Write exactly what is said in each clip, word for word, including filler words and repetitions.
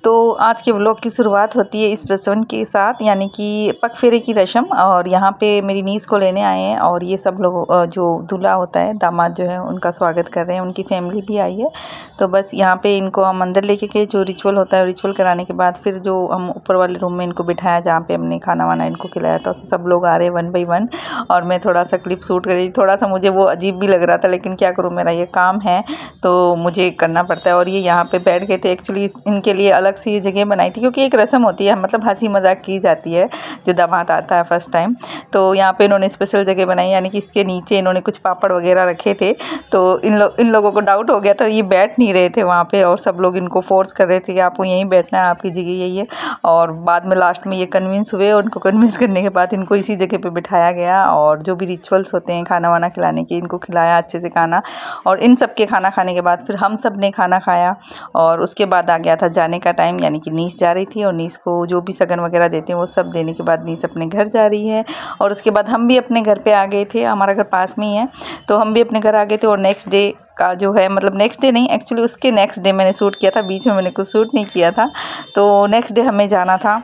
तो आज के व्लॉग की शुरुआत होती है इस रस्म के साथ, यानी कि पग फेरे की रस्म। और यहाँ पे मेरी नीस को लेने आए हैं और ये सब लोग जो दूल्हा होता है, दामाद जो है, उनका स्वागत कर रहे हैं। उनकी फैमिली भी आई है। तो बस यहाँ पे इनको हम अंदर लेके गए, जो रिचुअल होता है रिचुअल कराने के बाद फिर जो हम ऊपर वाले रूम में इनको बिठाया, जहाँ पे हमने खाना वाना इनको खिलाया। तो सब लोग आ रहे हैं वन बाई वन और मैं थोड़ा सा क्लिप शूट कर रही। थोड़ा सा मुझे वो अजीब भी लग रहा था, लेकिन क्या करूँ, मेरा ये काम है तो मुझे करना पड़ता है। और ये यहाँ पे बैठ गए थे। एक्चुअली इनके लिए अलग से ये जगह बनाई थी, क्योंकि एक रस्म होती है, मतलब हंसी मजाक की जाती है जो दामाद आता है फर्स्ट टाइम। तो यहाँ पे इन्होंने स्पेशल जगह बनाई, यानी कि इसके नीचे इन्होंने कुछ पापड़ वगैरह रखे थे। तो इन लोग इन लोगों को डाउट हो गया था, ये बैठ नहीं रहे थे वहाँ पे और सब लोग इनको फोर्स कर रहे थे कि आपको यहीं बैठना है, आपकी जगह यही है। और बाद में लास्ट में ये कन्विंस हुए और उनको कन्विंस करने के बाद इनको इसी जगह पे बिठाया गया। और जो भी रिचुअल्स होते हैं खाना वाना खिलाने के, इनको खिलाया अच्छे से खाना। और इन सब के खाना खाने के बाद फिर हम सब ने खाना खाया और उसके बाद आ गया था जाने का टाइम, यानी कि नीस जा रही थी। और नीस को जो भी सगन वगैरह देते हैं वो सब देने के बाद नीस अपने घर जा रही है। और उसके बाद हम भी अपने घर पे आ गए थे, हमारा घर पास में ही है, तो हम भी अपने घर आ गए थे। और नेक्स्ट डे का जो है, मतलब नेक्स्ट डे नहीं, एक्चुअली उसके नेक्स्ट डे मैंने शूट किया था, बीच में मैंने कुछ शूट नहीं किया था। तो नेक्स्ट डे हमें जाना था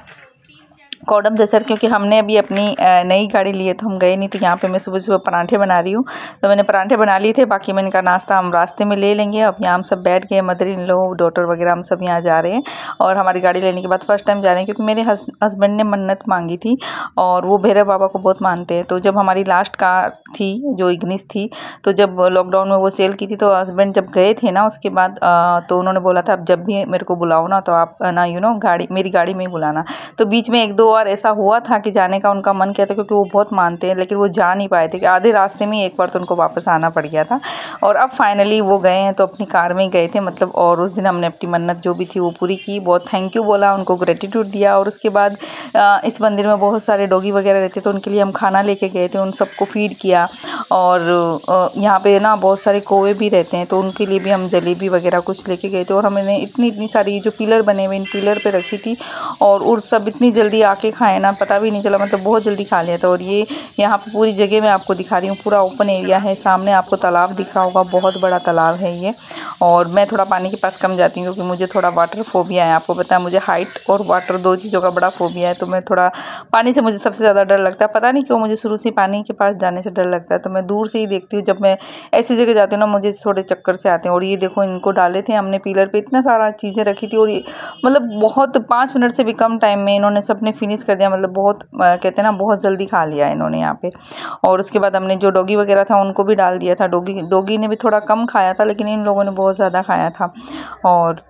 कौडम दसर, क्योंकि हमने अभी अपनी नई गाड़ी ली है तो हम गए नहीं। तो यहाँ पे मैं सुबह सुबह पराठे बना रही हूँ, तो मैंने पराठे बना लिए थे, बाकी मैंने कहा नाश्ता हम रास्ते में ले लेंगे। अब यहाँ हम सब बैठ गए, मदर इन लो, डॉटर वगैरह, हम सब यहाँ जा रहे हैं। और हमारी गाड़ी लेने के बाद फर्स्ट टाइम जा रहे हैं, क्योंकि मेरे हस्बैंड ने मन्नत मांगी थी और वो भैरव बाबा को बहुत मानते हैं। तो जब हमारी लास्ट कार थी जो इग्निस थी, तो जब लॉकडाउन में वो सेल की थी, तो हस्बैंड जब गए थे ना उसके बाद, तो उन्होंने बोला था अब जब भी मेरे को बुलाओ ना, तो आप ना यू नो गाड़ी मेरी गाड़ी में ही बुलाना। तो बीच में एक दो बार ऐसा हुआ था कि जाने का उनका मन किया था, क्योंकि वो बहुत मानते हैं, लेकिन वो जा नहीं पाए थे कि आधे रास्ते में एक बार तो उनको वापस आना पड़ गया था। और अब फाइनली वो गए हैं, तो अपनी कार में ही गए थे मतलब। और उस दिन हमने अपनी मन्नत जो भी थी वो पूरी की, बहुत थैंक यू बोला, उनको ग्रेटिट्यूड दिया। और उसके बाद इस मंदिर में बहुत सारे डॉगी वगैरह रहते, तो उनके लिए हम खाना लेके गए थे, उन सबको फीड किया। और यहाँ पे ना बहुत सारे कौवे भी रहते हैं, तो उनके लिए भी हम जलेबी वगैरह कुछ लेके गए थे। और हमने इतनी इतनी सारी जो पिलर बने हुए इन पिलर पे रखी थी, और उर सब इतनी जल्दी आके खाए ना, पता भी नहीं चला, मतलब बहुत जल्दी खा लिया था। और ये यहाँ पे पूरी जगह मैं आपको दिखा रही हूँ, पूरा ओपन एरिया है। सामने आपको तालाब दिख रहा होगा, बहुत बड़ा तालाब है ये। और मैं थोड़ा पानी के पास कम जाती हूँ, क्योंकि मुझे थोड़ा वाटर फोबिया है। आपको पता है मुझे हाइट और वाटर दो चीज़ों का बड़ा फोबिया है, तो मैं थोड़ा पानी से मुझे सबसे ज़्यादा डर लगता है। पता नहीं क्यों, मुझे शुरू से पानी के पास जाने से डर लगता है। तो मैं दूर से ही देखती हूँ, जब मैं ऐसी जगह जाती हूँ ना, मुझे थोड़े चक्कर से आते हैं। और ये देखो, इनको डाले थे हमने पिलर पे, इतना सारा चीज़ें रखी थी, और मतलब बहुत पाँच मिनट से भी कम टाइम में इन्होंने सबने फिनिश कर दिया। मतलब बहुत कहते हैं ना, बहुत जल्दी खा लिया इन्होंने यहाँ पे। और उसके बाद हमने जो डॉगी वगैरह था उनको भी डाल दिया था। डॉगी डॉगी ने भी थोड़ा कम खाया था, लेकिन इन लोगों ने बहुत ज़्यादा खाया था। और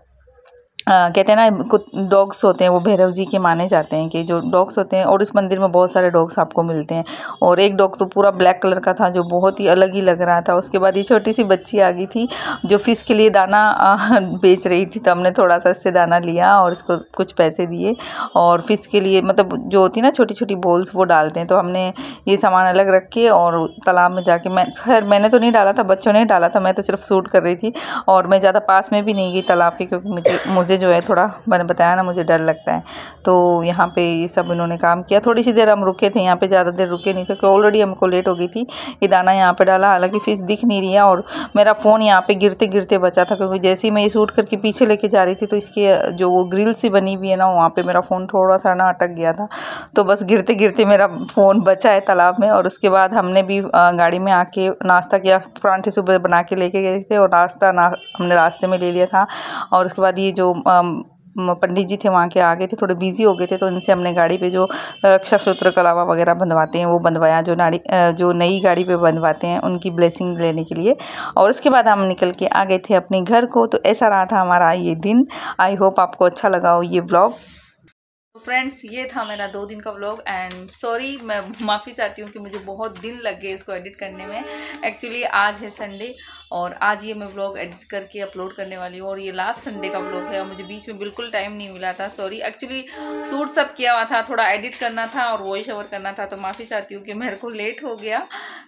आ, कहते हैं ना, कुछ डॉग्स होते हैं वो भैरव जी के माने जाते हैं, कि जो डॉग्स होते हैं। और इस मंदिर में बहुत सारे डॉग्स आपको मिलते हैं। और एक डॉग तो पूरा ब्लैक कलर का था, जो बहुत ही अलग ही लग रहा था। उसके बाद ये छोटी सी बच्ची आ गई थी जो फिश के लिए दाना आ, बेच रही थी, तो हमने थोड़ा सा इससे दाना लिया और इसको कुछ पैसे दिए। और फिश के लिए मतलब जो होती है ना छोटी छोटी बॉल्स, वो डालते हैं। तो हमने ये सामान अलग रख के और तालाब में जाके, मैं खैर मैंने तो नहीं डाला था, बच्चों ने डाला था, मैं तो सिर्फ शूट कर रही थी। और मैं ज़्यादा पास में भी नहीं गई तालाब के, क्योंकि मुझे मुझे जो है थोड़ा, मैंने बताया ना, मुझे डर लगता है। तो यहाँ पे ये सब इन्होंने काम किया। थोड़ी सी देर हम रुके थे यहाँ पे, ज़्यादा देर रुके नहीं थे, क्योंकि ऑलरेडी हमको लेट हो गई थी। ये दाना यहाँ पे डाला, हालांकि फिश दिख नहीं रही है। और मेरा फ़ोन यहाँ पे गिरते गिरते बचा था, क्योंकि जैसे ही मैं ये शूट करके पीछे लेके जा रही थी, तो इसकी जो वो ग्रिल सी बनी हुई है ना, वहाँ पर मेरा फ़ोन थोड़ा सा ना अटक गया था। तो बस गिरते गिरते मेरा फ़ोन बचा है तालाब में। और उसके बाद हमने भी गाड़ी में आके नाश्ता किया, परांठे सुबह बना के लेके गए थे, और नाश्ता ना हमने रास्ते में ले लिया था। और उसके बाद ये जो पंडित जी थे वहाँ के आगे थे, थोड़े बिजी हो गए थे, तो इनसे हमने गाड़ी पे जो रक्षा सूत्र कलावा वगैरह बंधवाते हैं वो बंधवाया, जो नाड़ी जो नई गाड़ी पे बंधवाते हैं, उनकी ब्लेसिंग लेने के लिए। और उसके बाद हम निकल के आ गए थे अपने घर को। तो ऐसा रहा था हमारा ये दिन। आई होप आपको अच्छा लगा हो ये व्लॉग। तो फ्रेंड्स, ये था मेरा दो दिन का व्लॉग। एंड सॉरी, मैं माफ़ी चाहती हूँ कि मुझे बहुत दिन लग गए इसको एडिट करने में। एक्चुअली आज है संडे, और आज ये मैं व्लॉग एडिट करके अपलोड करने वाली हूँ। और ये लास्ट संडे का व्लॉग है, और मुझे बीच में बिल्कुल टाइम नहीं मिला था। सॉरी, एक्चुअली शूट सब किया हुआ था, थोड़ा एडिट करना था और वॉइस ओवर करना था, तो माफ़ी चाहती हूँ कि मेरे को लेट हो गया।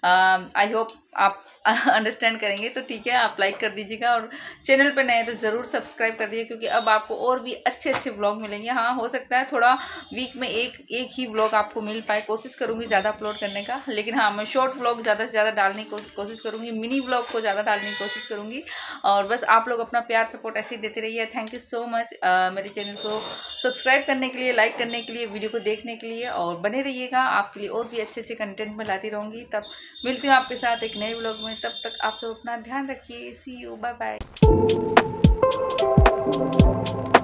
आई होप आप अंडरस्टैंड करेंगे। तो ठीक है, आप लाइक कर दीजिएगा, और चैनल पे नए तो ज़रूर सब्सक्राइब कर दीजिए, क्योंकि अब आपको और भी अच्छे अच्छे व्लॉग मिलेंगे। हाँ, हो सकता है थोड़ा वीक में एक एक ही व्लॉग आपको मिल पाए, कोशिश करूँगी ज़्यादा अपलोड करने का। लेकिन हाँ, मैं शॉर्ट व्लॉग ज़्यादा से ज़्यादा डालने की कोशिश करूँगी, मिनी व्लॉग को ज़्यादा डालने की कोशिश करूँगी। और बस आप लोग अपना प्यार सपोर्ट ऐसे ही देते रहिए। थैंक यू सो मच मेरे चैनल को सब्सक्राइब करने के लिए, लाइक करने के लिए, वीडियो को देखने के लिए, और बने रहिएगा। आपके लिए और भी अच्छे अच्छे कंटेंट मैं लाती रहूँगी। तब मिलती हूँ आपके साथ एक नए व्लॉग में। तब तक आप सब अपना ध्यान रखिए। See you, bye bye.